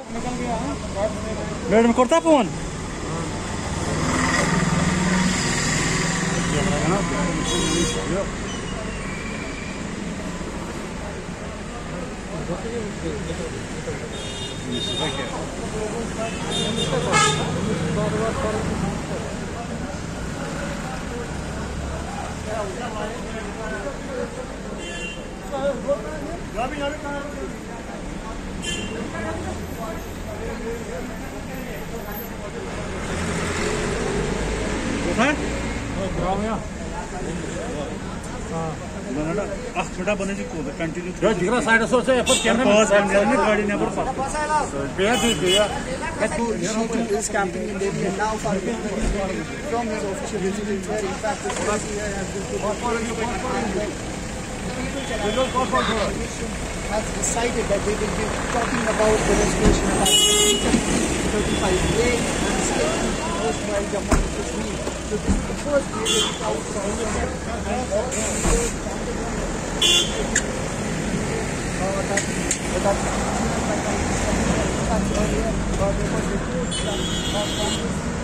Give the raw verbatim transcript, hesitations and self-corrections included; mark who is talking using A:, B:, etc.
A: Madam करता phone छोटा बने कंटिन्यू साइड गाड़ी neighbour
B: is camping in Delhi and now Farooq from his official residence where in fact this party has been has decided that they will be talking about the resolution about thirty-five A and statement proposed by Jammu and Kashmir. So this is the first period without Congress